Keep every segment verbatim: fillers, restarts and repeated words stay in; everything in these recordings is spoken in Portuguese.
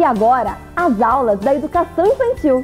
agora, as aulas da educação infantil.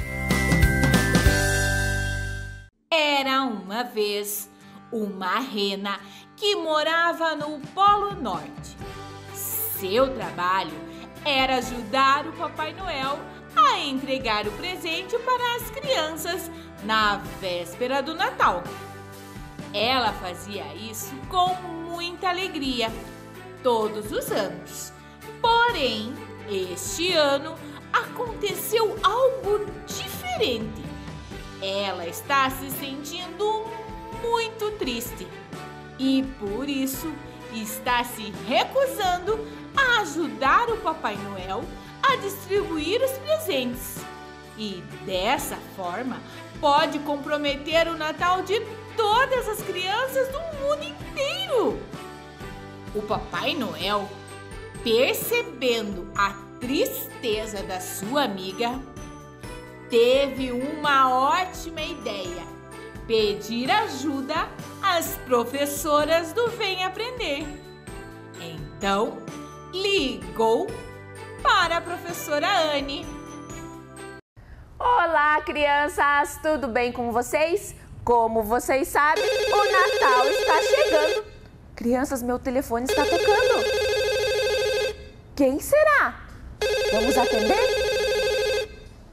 Era uma vez uma rena que morava no Polo Norte. Seu trabalho era ajudar o Papai Noel a entregar o presente para as crianças na véspera do Natal. Ela fazia isso com muita alegria, todos os anos. Porém, este ano aconteceu algo diferente. Ela está se sentindo muito triste e, por isso, está se recusando a ajudar o Papai Noel a distribuir os presentes. E, dessa forma, pode comprometer o Natal de todas as crianças do mundo inteiro. O Papai Noel, percebendo a tristeza da sua amiga, teve uma ótima ideia: pedir ajuda às professoras do Vem Aprender. Então, ligou para a professora Anne. Olá, crianças! Tudo bem com vocês? Como vocês sabem, o Natal está chegando. Crianças, meu telefone está tocando. Quem será? Vamos atender?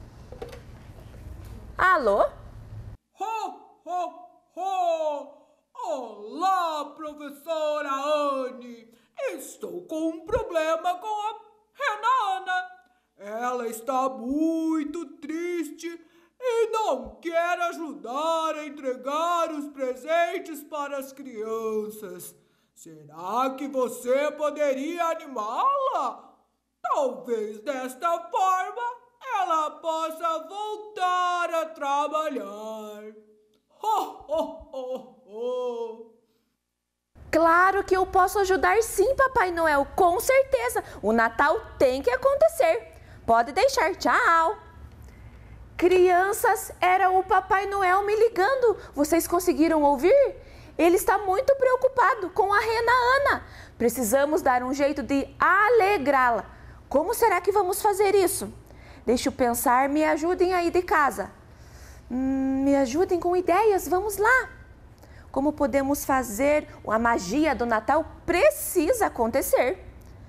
Alô? Ho, ho, ho! Olá, professora Anne! Estou com um problema com a Rena Ana. Ela está muito triste e não quer ajudar a entregar os presentes para as crianças. Será que você poderia animá-la? Talvez desta forma ela possa voltar a trabalhar. Ho, ho, ho, ho. Claro que eu posso ajudar sim, Papai Noel, com certeza. O Natal tem que acontecer. Pode deixar, tchau. Crianças, era o Papai Noel me ligando. Vocês conseguiram ouvir? Ele está muito preocupado com a Rena Ana. Precisamos dar um jeito de alegrá-la. Como será que vamos fazer isso? Deixa eu pensar, me ajudem aí de casa. Hum, me ajudem com ideias, vamos lá. Como podemos fazer? A magia do Natal precisa acontecer.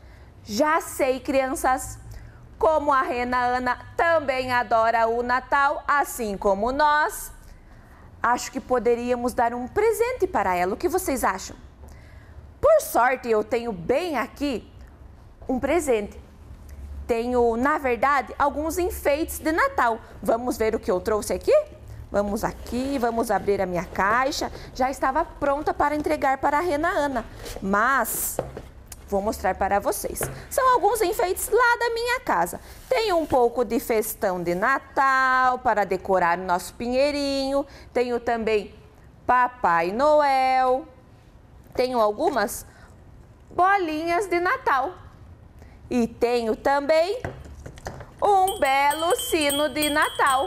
Já sei, crianças. Como a Rena Ana também adora o Natal, assim como nós, acho que poderíamos dar um presente para ela. O que vocês acham? Por sorte, eu tenho bem aqui um presente. Tenho, na verdade, alguns enfeites de Natal. Vamos ver o que eu trouxe aqui? Vamos aqui, vamos abrir a minha caixa. Já estava pronta para entregar para a Rena Ana, mas vou mostrar para vocês. São alguns enfeites lá da minha casa. Tem um pouco de festão de Natal para decorar o nosso pinheirinho. Tenho também Papai Noel. Tenho algumas bolinhas de Natal. E tenho também um belo sino de Natal.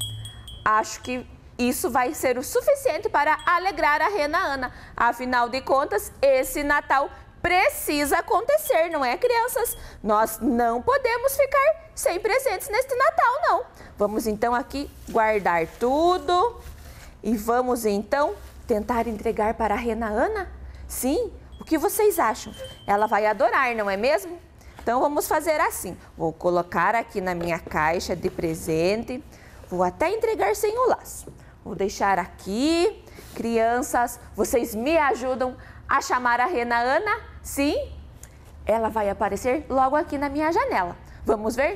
Acho que isso vai ser o suficiente para alegrar a Rena Ana. Afinal de contas, esse Natal precisa acontecer, não é, crianças? Nós não podemos ficar sem presentes neste Natal, não. Vamos então aqui guardar tudo e vamos então tentar entregar para a Rena Ana? Sim, o que vocês acham? Ela vai adorar, não é mesmo? Então vamos fazer assim. Vou colocar aqui na minha caixa de presente. Vou até entregar sem o laço. Vou deixar aqui. Crianças, vocês me ajudam a chamar a Rena Ana? Sim? Ela vai aparecer logo aqui na minha janela. Vamos ver?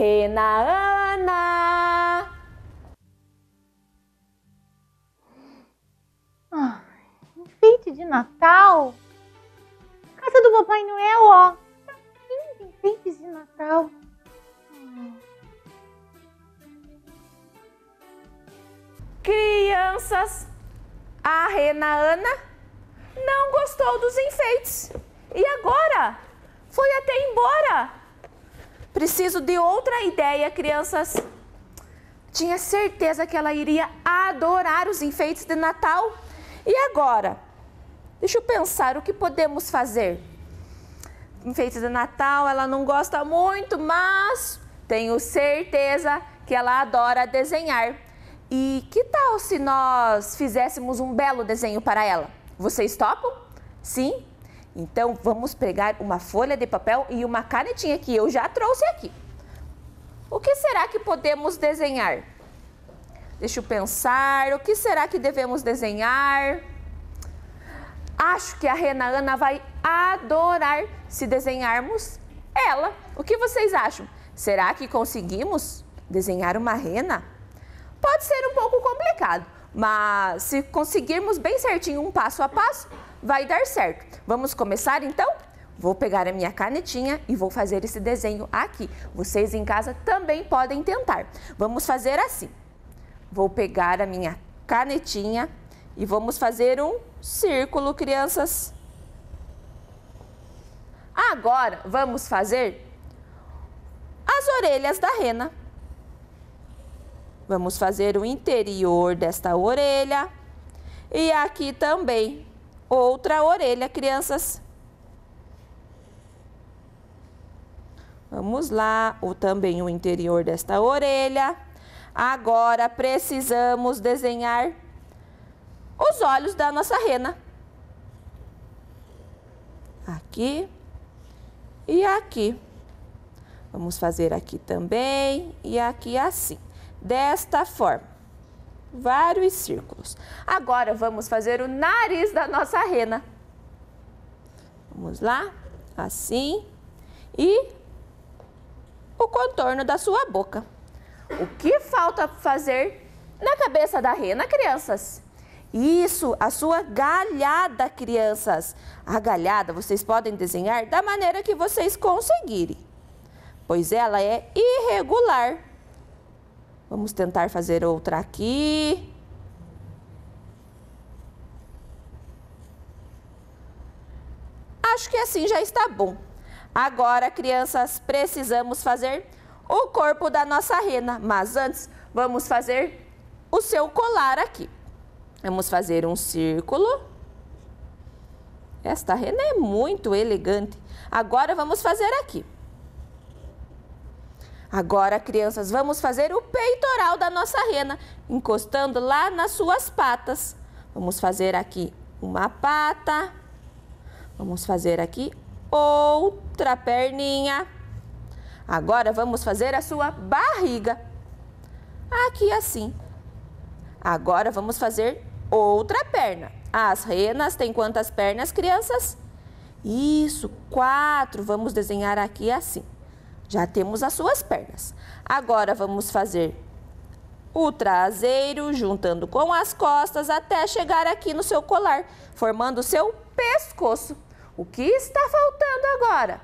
Rena Ana! Ah, enfeite de Natal? Casa do Papai Noel, ó. Tá cheio de enfeites de Natal. Crianças, a Rena Ana não gostou dos enfeites. E agora? Foi até embora. Preciso de outra ideia, crianças. Tinha certeza que ela iria adorar os enfeites de Natal. E agora? Deixa eu pensar o que podemos fazer. enfeites de Natal ela não gosta muito, mas tenho certeza que ela adora desenhar. E que tal se nós fizéssemos um belo desenho para ela? Vocês topam? Sim? Então vamos pegar uma folha de papel e uma canetinha que eu já trouxe aqui. O que será que podemos desenhar? Deixa eu pensar, o que será que devemos desenhar? Acho que a Rena Ana vai adorar se desenharmos ela. O que vocês acham? Será que conseguimos desenhar uma rena? Pode ser um pouco complicado, mas se conseguirmos bem certinho um passo a passo, vai dar certo. Vamos começar então? Vou pegar a minha canetinha e vou fazer esse desenho aqui. Vocês em casa também podem tentar. Vamos fazer assim. Vou pegar a minha canetinha e vamos fazer um círculo, crianças. Agora, vamos fazer as orelhas da rena. Vamos fazer o interior desta orelha. E aqui também, outra orelha, crianças. Vamos lá, ou também o interior desta orelha. Agora, precisamos desenhar os olhos da nossa rena. Aqui e aqui. Vamos fazer aqui também e aqui assim. Desta forma. Vários círculos. Agora, vamos fazer o nariz da nossa rena. Vamos lá. Assim. E o contorno da sua boca. O que falta fazer na cabeça da rena, crianças? Isso, a sua galhada, crianças. A galhada vocês podem desenhar da maneira que vocês conseguirem, pois ela é irregular. Vamos tentar fazer outra aqui. Acho que assim já está bom. Agora, crianças, precisamos fazer o corpo da nossa rena, mas antes vamos fazer o seu colar aqui. Vamos fazer um círculo. Esta rena é muito elegante. Agora vamos fazer aqui. Agora, crianças, vamos fazer o peitoral da nossa rena, encostando lá nas suas patas. Vamos fazer aqui uma pata. Vamos fazer aqui outra perninha. Agora vamos fazer a sua barriga. Aqui assim. Agora vamos fazer outra perna. As renas têm quantas pernas, crianças? Isso, quatro. Vamos desenhar aqui assim. Já temos as suas pernas. Agora vamos fazer o traseiro, juntando com as costas até chegar aqui no seu colar, formando o seu pescoço. O que está faltando agora?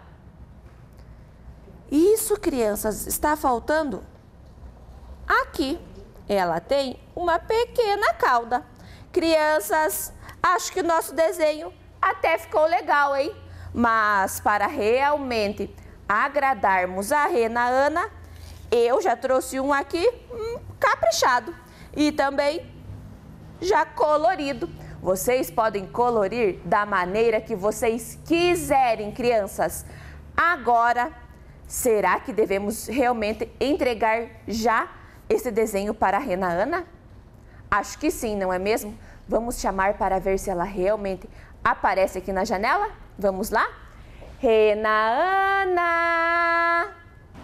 Isso, crianças, está faltando aqui. Ela tem uma pequena cauda. Crianças, acho que o nosso desenho até ficou legal, hein? Mas para realmente agradarmos a Rena Ana, eu já trouxe um aqui hum, caprichado e também já colorido. Vocês podem colorir da maneira que vocês quiserem, crianças. Agora, será que devemos realmente entregar já esse desenho para a Rena Ana? Acho que sim, não é mesmo? Vamos chamar para ver se ela realmente aparece aqui na janela? Vamos lá? Rena Ana!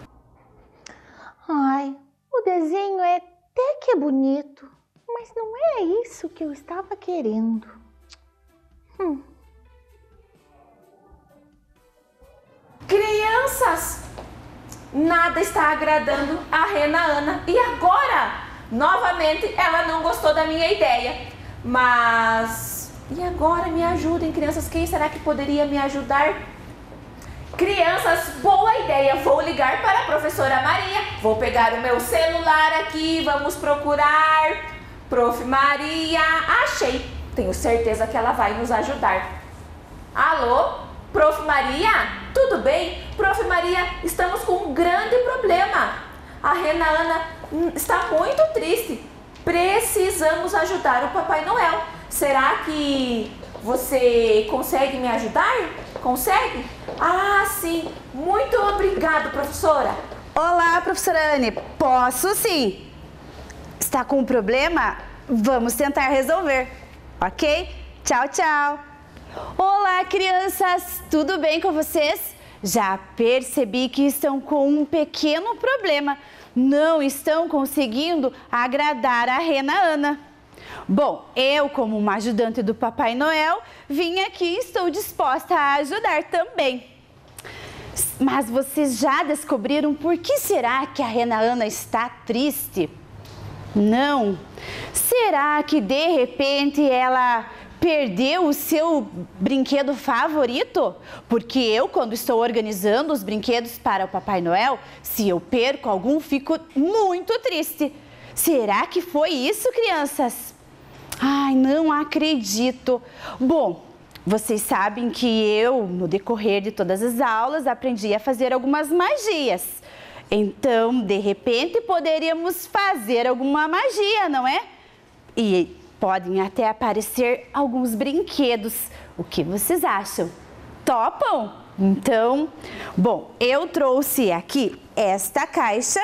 Ai, o desenho é até que é bonito, mas não é isso que eu estava querendo. Hum. Crianças, nada está agradando a Rena Ana. E agora, novamente, ela não gostou da minha ideia. Mas, e agora me ajudem, crianças? Quem será que poderia me ajudar? Crianças, boa ideia. Vou ligar para a professora Maria. Vou pegar o meu celular aqui, vamos procurar. Prof. Maria, achei. Tenho certeza que ela vai nos ajudar. Alô? Prof. Maria, tudo bem? Prof. Maria, estamos com um grande problema. A Rena Ana está muito triste. Precisamos ajudar o Papai Noel. Será que você consegue me ajudar? Consegue? Ah, sim. Muito obrigado, professora. Olá, professora Anne. Posso sim. Está com um problema? Vamos tentar resolver, ok? Tchau, tchau. Olá, crianças. Tudo bem com vocês? Já percebi que estão com um pequeno problema. Não estão conseguindo agradar a Rena Ana. Bom, eu, como uma ajudante do Papai Noel, vim aqui e estou disposta a ajudar também. Mas vocês já descobriram por que será que a Rena Ana está triste? Não. Será que de repente ela perdeu o seu brinquedo favorito? Porque eu, quando estou organizando os brinquedos para o Papai Noel, se eu perco algum, fico muito triste. Será que foi isso, crianças? Ai, não acredito. Bom, vocês sabem que eu, no decorrer de todas as aulas, aprendi a fazer algumas magias. Então, de repente, poderíamos fazer alguma magia, não é? E podem até aparecer alguns brinquedos. O que vocês acham? Topam? Então, bom, eu trouxe aqui esta caixa.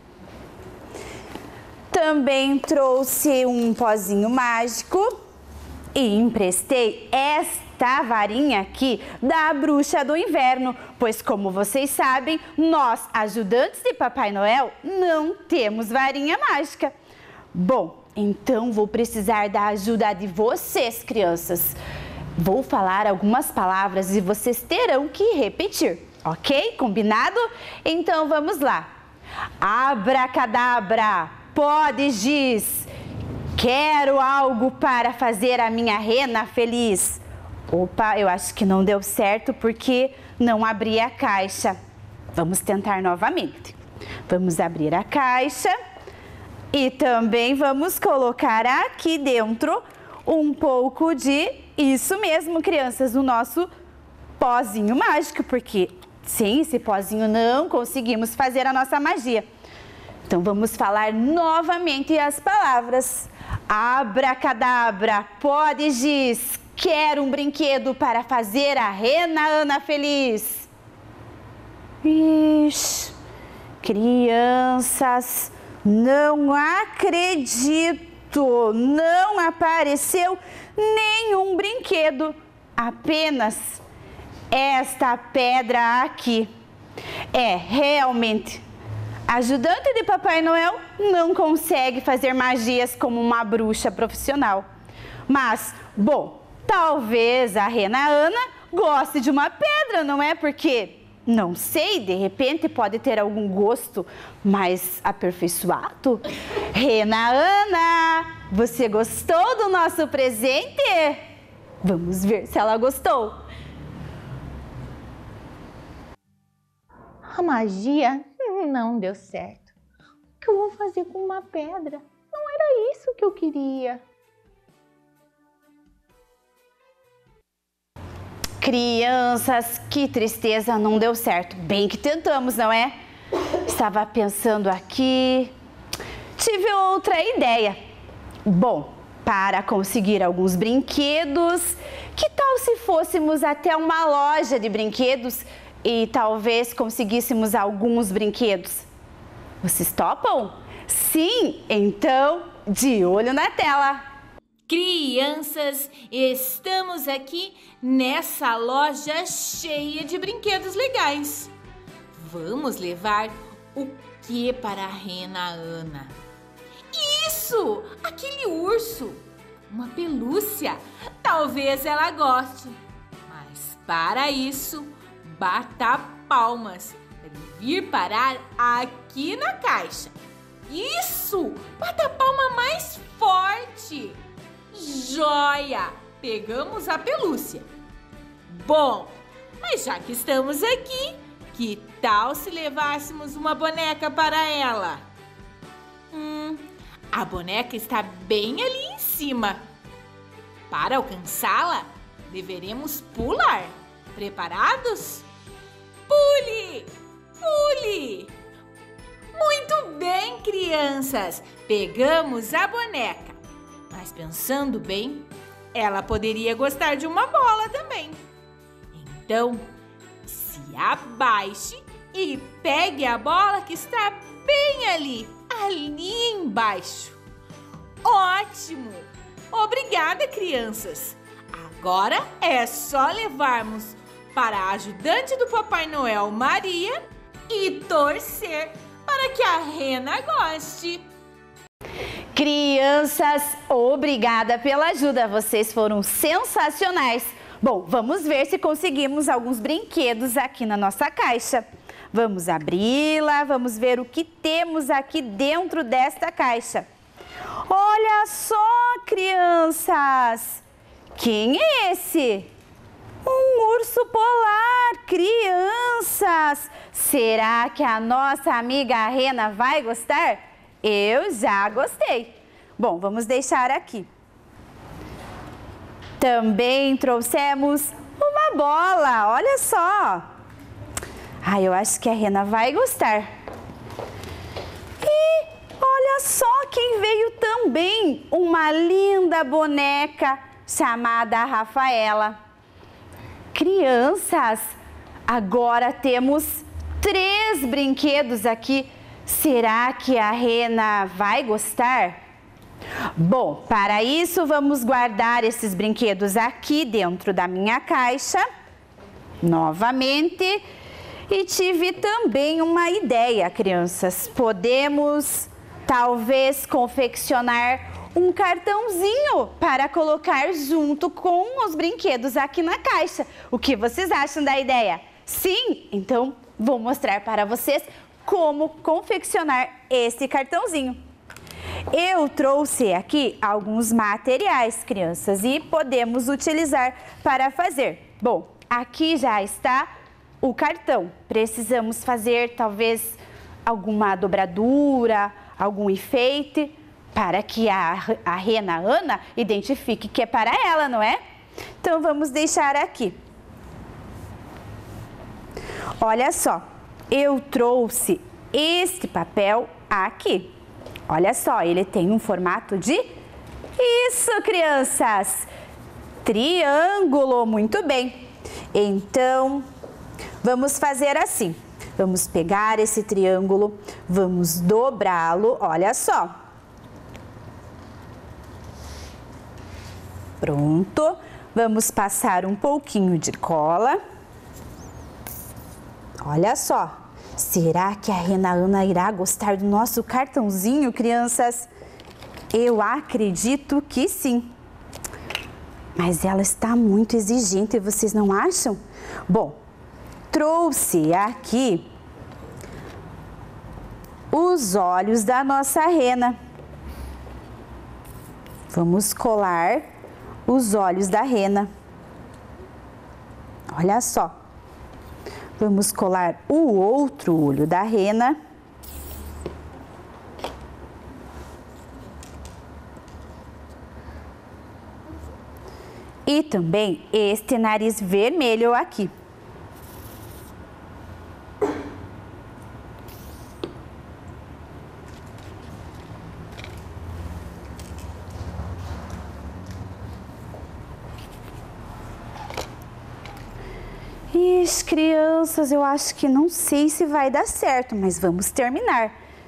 Também trouxe um pozinho mágico e emprestei esta varinha aqui da Bruxa do Inverno, pois como vocês sabem, nós, ajudantes de Papai Noel, não temos varinha mágica. Bom, então vou precisar da ajuda de vocês, crianças. Vou falar algumas palavras e vocês terão que repetir, ok? Combinado? Então vamos lá. Abracadabra, pode giz. Quero algo para fazer a minha rena feliz. Opa, eu acho que não deu certo porque não abri a caixa. Vamos tentar novamente. Vamos abrir a caixa e também vamos colocar aqui dentro um pouco de, isso mesmo, crianças, o nosso pozinho mágico, porque sem esse pozinho não conseguimos fazer a nossa magia. Então vamos falar novamente as palavras. Abracadabra, pode giz, quero um brinquedo para fazer a Rena Ana feliz. Ixi, crianças, não acredito, não apareceu nenhum brinquedo, apenas esta pedra aqui. É, realmente, ajudante de Papai Noel não consegue fazer magias como uma bruxa profissional. Mas, bom, talvez a Rena Ana goste de uma pedra, não é? Porque, não sei, de repente pode ter algum gosto mais aperfeiçoado. Rena Ana, você gostou do nosso presente? Vamos ver se ela gostou. A magia não deu certo. O que eu vou fazer com uma pedra? Não era isso que eu queria. Crianças, que tristeza, não deu certo. Bem que tentamos, não é? Estava pensando aqui, tive outra ideia. Bom, para conseguir alguns brinquedos, que tal se fôssemos até uma loja de brinquedos e talvez conseguíssemos alguns brinquedos? Vocês topam? Sim, então, de olho na tela. Crianças, estamos aqui nessa loja cheia de brinquedos legais. Vamos levar o que para a Rena Ana? Isso! Aquele urso! Uma pelúcia! Talvez ela goste. Mas para isso, bata palmas para vir parar aqui na caixa. Isso! Bata a palma mais forte! Joia! Pegamos a pelúcia. Bom, mas já que estamos aqui, que tal se levássemos uma boneca para ela? Hum, a boneca está bem ali em cima. Para alcançá-la, deveremos pular. Preparados? Pule! Pule! Muito bem, crianças! Pegamos a boneca. Mas pensando bem, ela poderia gostar de uma bola também. Então, se abaixe e pegue a bola que está bem ali, ali embaixo. Ótimo! Obrigada, crianças! Agora é só levarmos para a ajudante do Papai Noel, Maria, e torcer para que a rena goste. Crianças, obrigada pela ajuda, vocês foram sensacionais. Bom, vamos ver se conseguimos alguns brinquedos aqui na nossa caixa. Vamos abri-la, vamos ver o que temos aqui dentro desta caixa. Olha só, crianças! Quem é esse? Um urso polar, crianças! Será que a nossa amiga rena vai gostar? Eu já gostei. Bom, vamos deixar aqui. Também trouxemos uma bola, olha só. Ah, eu acho que a rena vai gostar. E olha só quem veio também, uma linda boneca chamada Rafaela. Crianças, agora temos três brinquedos aqui. Será que a rena vai gostar? Bom, para isso vamos guardar esses brinquedos aqui dentro da minha caixa, novamente. E tive também uma ideia, crianças. Podemos talvez confeccionar um cartãozinho para colocar junto com os brinquedos aqui na caixa. O que vocês acham da ideia? Sim? Então vou mostrar para vocês como confeccionar esse cartãozinho. Eu trouxe aqui alguns materiais, crianças, e podemos utilizar para fazer. Bom, aqui já está o cartão. Precisamos fazer talvez alguma dobradura, algum enfeite, para que a, a rena Ana identifique que é para ela, não é? Então vamos deixar aqui. Olha só, eu trouxe este papel aqui. Olha só, ele tem um formato de... Isso, crianças! Triângulo, muito bem. Então, vamos fazer assim. Vamos pegar esse triângulo, vamos dobrá-lo, olha só. Pronto. Vamos passar um pouquinho de cola. Olha só. Será que a rena Ana irá gostar do nosso cartãozinho, crianças? Eu acredito que sim. Mas ela está muito exigente, vocês não acham? Bom, trouxe aqui os olhos da nossa rena. Vamos colar os olhos da rena. Olha só. Vamos colar o outro olho da rena. E também este nariz vermelho aqui. Ixi, crianças, eu acho que não sei se vai dar certo, mas vamos terminar.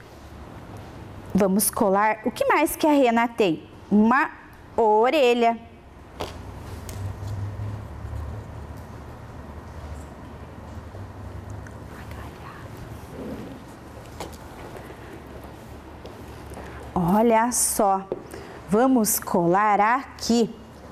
Vamos colar, o que mais que a rena tem? Uma orelha. Olha só, vamos colar aqui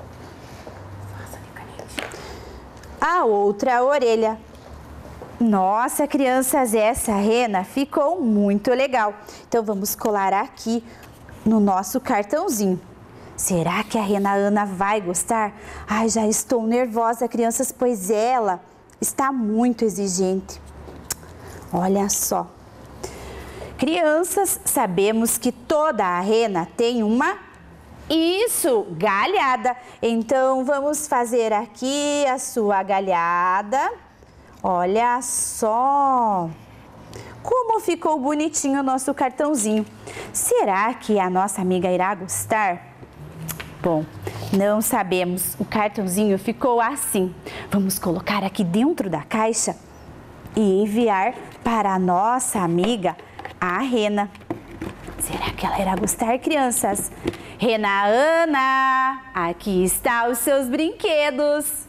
a outra orelha. Nossa, crianças, essa rena ficou muito legal. Então, vamos colar aqui no nosso cartãozinho. Será que a rena Ana vai gostar? Ai, já estou nervosa, crianças, pois ela está muito exigente. Olha só. Crianças, sabemos que toda a rena tem uma, isso, galhada. Então, vamos fazer aqui a sua galhada. Olha só como ficou bonitinho o nosso cartãozinho. Será que a nossa amiga irá gostar? Bom, não sabemos. O cartãozinho ficou assim. Vamos colocar aqui dentro da caixa e enviar para a nossa amiga, a Rena. Será que ela irá gostar, crianças? Rena Ana, aqui está os seus brinquedos.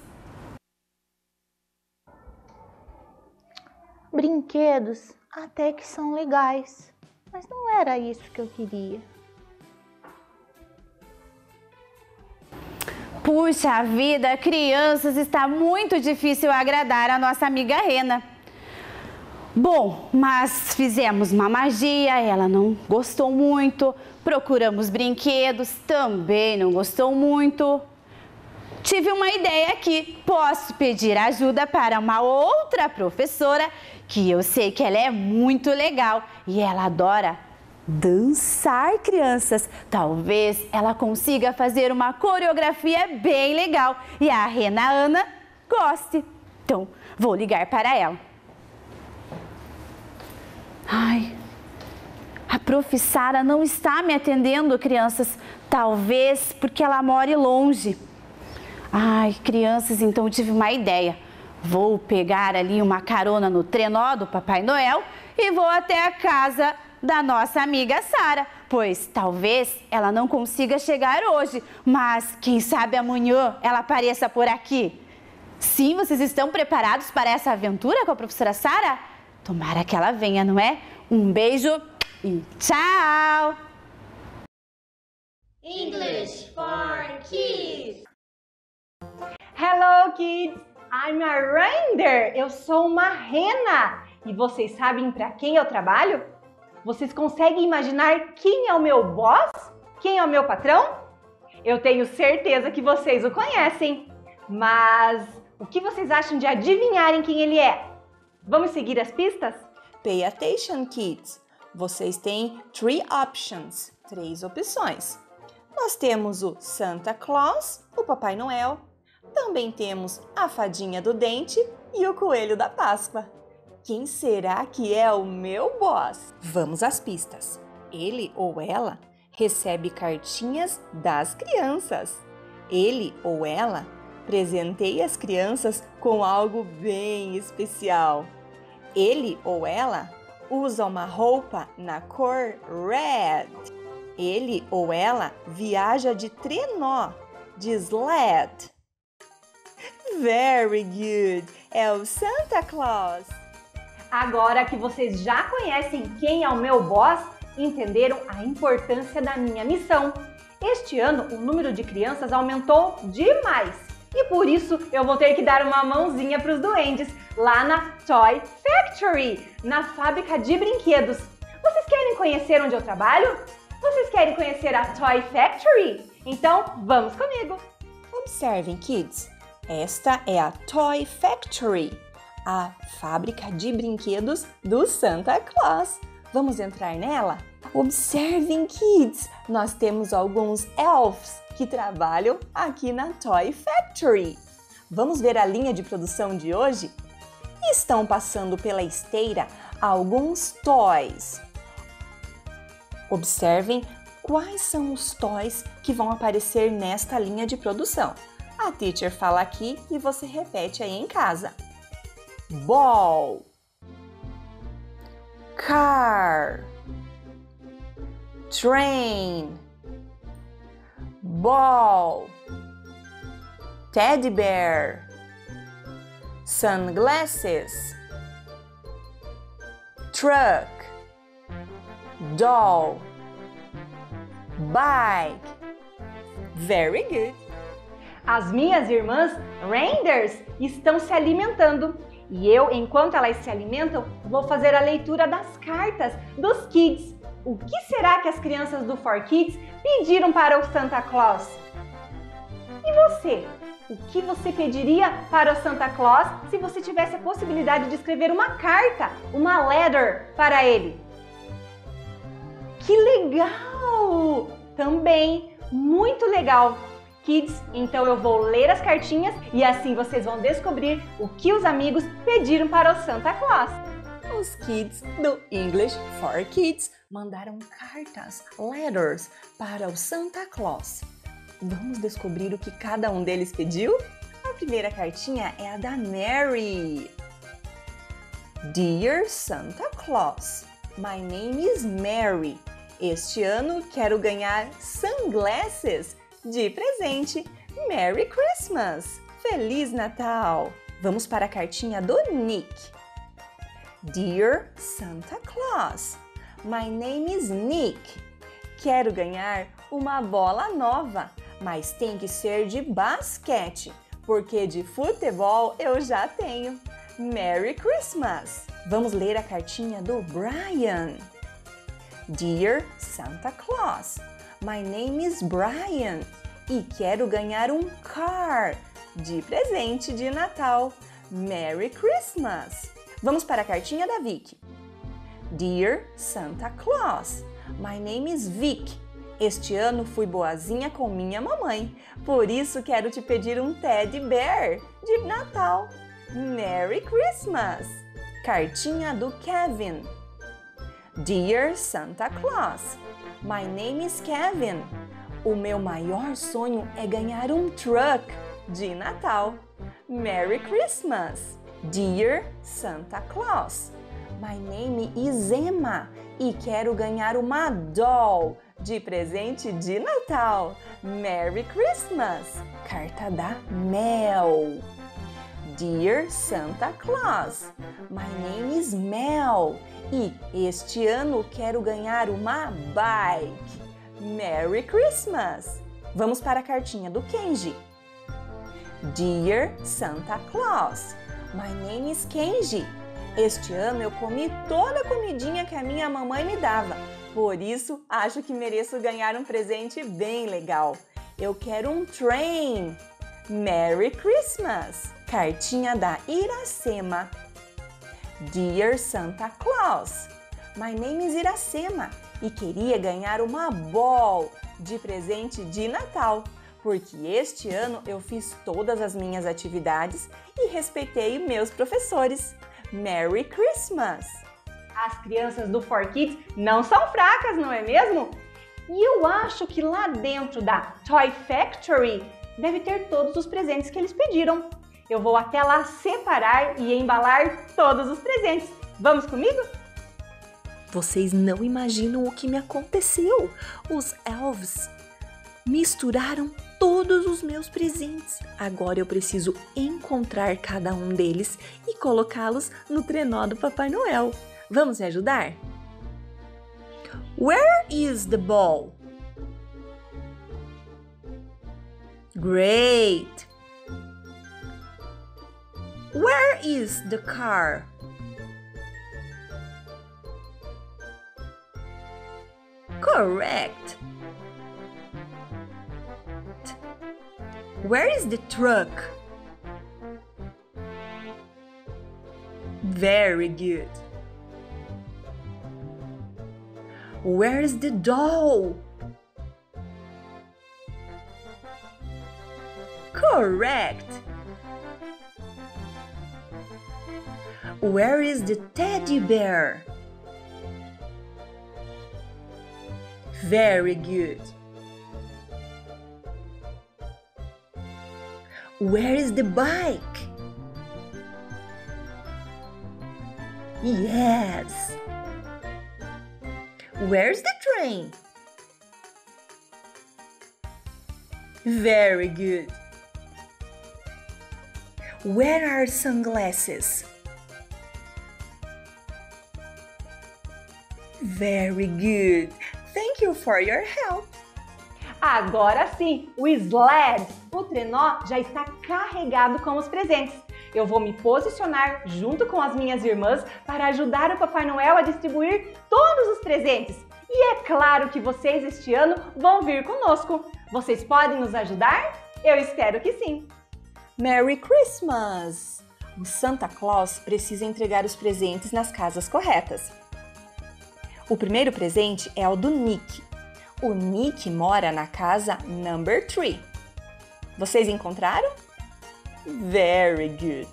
Brinquedos até que são legais, mas não era isso que eu queria. Puxa vida, crianças, está muito difícil agradar a nossa amiga Rena. Bom, mas fizemos uma magia, ela não gostou muito. Procuramos brinquedos, também não gostou muito. Tive uma ideia aqui, posso pedir ajuda para uma outra professora que eu sei que ela é muito legal e ela adora dançar, crianças. Talvez ela consiga fazer uma coreografia bem legal e a Rena Ana goste. Então, vou ligar para ela. Ai, a prof. Sara não está me atendendo, crianças. Talvez porque ela mora longe. Ai, crianças, então eu tive uma ideia. Vou pegar ali uma carona no trenó do Papai Noel e vou até a casa da nossa amiga Sara, pois talvez ela não consiga chegar hoje, mas quem sabe amanhã ela apareça por aqui. Sim, vocês estão preparados para essa aventura com a professora Sara? Tomara que ela venha, não é? Um beijo e tchau! English for Kids. Hello, kids! I'm a reindeer. Eu sou uma rena. E vocês sabem para quem eu trabalho? Vocês conseguem imaginar quem é o meu boss? Quem é o meu patrão? Eu tenho certeza que vocês o conhecem. Mas o que vocês acham de adivinharem quem ele é? Vamos seguir as pistas? Pay attention, kids. Vocês têm three options, três opções. Nós temos o Santa Claus, o Papai Noel. Também temos a Fadinha do Dente e o Coelho da Páscoa. Quem será que é o meu boss? Vamos às pistas. Ele ou ela recebe cartinhas das crianças. Ele ou ela presenteia as crianças com algo bem especial. Ele ou ela usa uma roupa na cor red. Ele ou ela viaja de trenó, de sled. Very good! É o Santa Claus! Agora que vocês já conhecem quem é o meu boss, entenderam a importância da minha missão. Este ano, o número de crianças aumentou demais. E por isso, eu vou ter que dar uma mãozinha para os duendes lá na Toy Factory, na fábrica de brinquedos. Vocês querem conhecer onde eu trabalho? Vocês querem conhecer a Toy Factory? Então, vamos comigo! Observem, kids. Esta é a Toy Factory, a fábrica de brinquedos do Santa Claus. Vamos entrar nela? Observem, kids, nós temos alguns elfs que trabalham aqui na Toy Factory. Vamos ver a linha de produção de hoje? Estão passando pela esteira alguns toys. Observem quais são os toys que vão aparecer nesta linha de produção. A teacher fala aqui e você repete aí em casa. Ball, car, train, ball, teddy bear, sunglasses, truck, doll, bike. Very good! As minhas irmãs reindeers estão se alimentando e eu, enquanto elas se alimentam, vou fazer a leitura das cartas dos kids. O que será que as crianças do For Kids pediram para o Santa Claus? E você? O que você pediria para o Santa Claus se você tivesse a possibilidade de escrever uma carta, uma letter para ele? Que legal! Também muito legal! Kids, então eu vou ler as cartinhas e assim vocês vão descobrir o que os amigos pediram para o Santa Claus. Os kids do English for Kids mandaram cartas, letters, para o Santa Claus. Vamos descobrir o que cada um deles pediu? A primeira cartinha é a da Mary. Dear Santa Claus, my name is Mary. Este ano quero ganhar sunglasses de presente. Merry Christmas! Feliz Natal! Vamos para a cartinha do Nick. Dear Santa Claus, my name is Nick. Quero ganhar uma bola nova, mas tem que ser de basquete, porque de futebol eu já tenho. Merry Christmas! Vamos ler a cartinha do Brian. Dear Santa Claus, my name is Brian e quero ganhar um car de presente de Natal. Merry Christmas! Vamos para a cartinha da Vicky. Dear Santa Claus, my name is Vicky. Este ano fui boazinha com minha mamãe, por isso quero te pedir um teddy bear de Natal. Merry Christmas! Cartinha do Kevin. Dear Santa Claus, my name is Kevin. O meu maior sonho é ganhar um truck de Natal. Merry Christmas! Dear Santa Claus, my name is Emma e quero ganhar uma doll de presente de Natal. Merry Christmas! Carta da Mel. Dear Santa Claus, my name is Mel e este ano quero ganhar uma bike. Merry Christmas! Vamos para a cartinha do Kenji. Dear Santa Claus, my name is Kenji. Este ano eu comi toda a comidinha que a minha mamãe me dava, por isso acho que mereço ganhar um presente bem legal. Eu quero um train. Merry Christmas! Cartinha da Iracema. Dear Santa Claus, my name is Iracema e queria ganhar uma ball de presente de Natal, porque este ano eu fiz todas as minhas atividades e respeitei meus professores. Merry Christmas! As crianças do four Kids não são fracas, não é mesmo? E eu acho que lá dentro da Toy Factory deve ter todos os presentes que eles pediram. Eu vou até lá separar e embalar todos os presentes. Vamos comigo? Vocês não imaginam o que me aconteceu. Os elves misturaram todos os meus presentes. Agora eu preciso encontrar cada um deles e colocá-los no trenó do Papai Noel. Vamos me ajudar? Where is the ball? Great! Where is the car? Correct! Where is the truck? Very good. Where is the doll? Correct. Where is the teddy bear? Very good. Where is the bike? Yes. Where's the train? Very good. Where are sunglasses? Very good. Thank you for your help. Agora sim, o sled, o trenó, já está carregado com os presentes. Eu vou me posicionar junto com as minhas irmãs para ajudar o Papai Noel a distribuir todos os presentes. E é claro que vocês este ano vão vir conosco. Vocês podem nos ajudar? Eu espero que sim. Merry Christmas! O Santa Claus precisa entregar os presentes nas casas corretas. O primeiro presente é o do Nick. O Nick mora na casa number three. Vocês encontraram? Very good.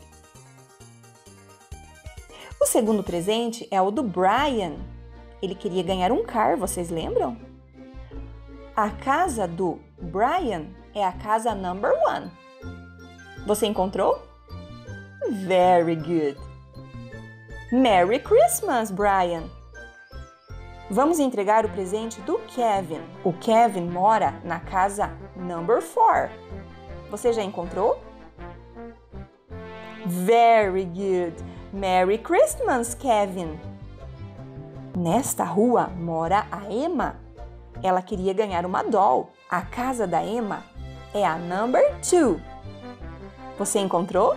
O segundo presente é o do Brian. Ele queria ganhar um car, vocês lembram? A casa do Brian é a casa number one. Você encontrou? Very good. Merry Christmas, Brian! Vamos entregar o presente do Kevin. O Kevin mora na casa number four. Você já encontrou? Very good. Merry Christmas, Kevin! Nesta rua mora a Emma. Ela queria ganhar uma doll. A casa da Emma é a number two. Você encontrou?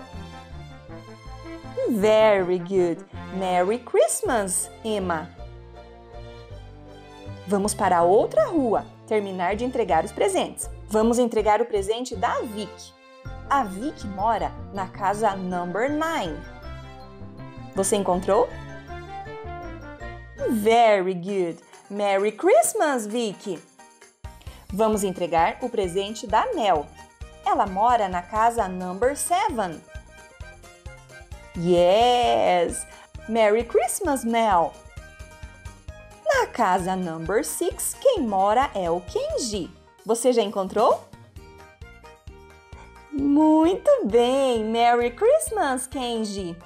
Very good. Merry Christmas, Emma! Vamos para outra rua terminar de entregar os presentes. Vamos entregar o presente da Vicky. A Vicky mora na casa number nine. Você encontrou? Very good. Merry Christmas, Vicky! Vamos entregar o presente da Nell. Ela mora na casa number seven. Yes! Merry Christmas, Nell! Na casa number six, quem mora é o Kenji. Você já encontrou? Muito bem! Merry Christmas, Kenji!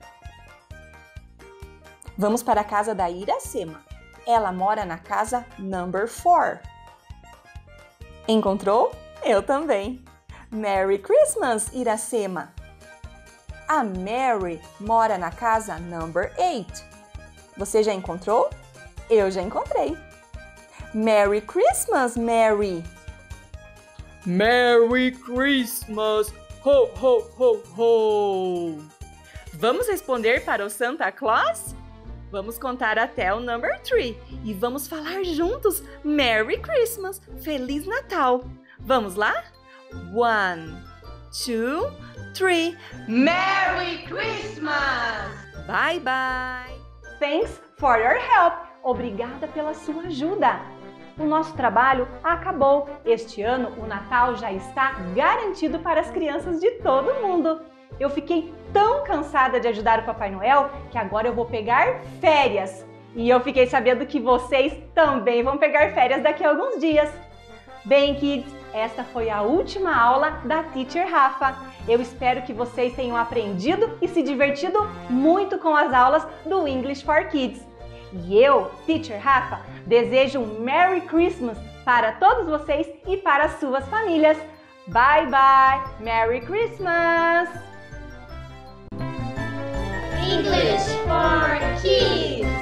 Vamos para a casa da Iracema. Ela mora na casa number four. Encontrou? Eu também! Merry Christmas, Iracema! A Mary mora na casa number eight. Você já encontrou? Eu já encontrei. Merry Christmas, Mary! Merry Christmas! Ho, ho, ho, ho! Vamos responder para o Santa Claus? Vamos contar até o number three e vamos falar juntos Merry Christmas! Feliz Natal! Vamos lá? One, two, three. Merry Christmas! Bye, bye! Thanks for your help! Obrigada pela sua ajuda! O nosso trabalho acabou. Este ano o Natal já está garantido para as crianças de todo mundo. Eu fiquei tão cansada de ajudar o Papai Noel que agora eu vou pegar férias. E eu fiquei sabendo que vocês também vão pegar férias daqui a alguns dias. Bem, kids, esta foi a última aula da Teacher Rafa. Eu espero que vocês tenham aprendido e se divertido muito com as aulas do English for Kids. E eu, Teacher Rafa, desejo um Merry Christmas para todos vocês e para as suas famílias. Bye, bye! Merry Christmas! English for Kids!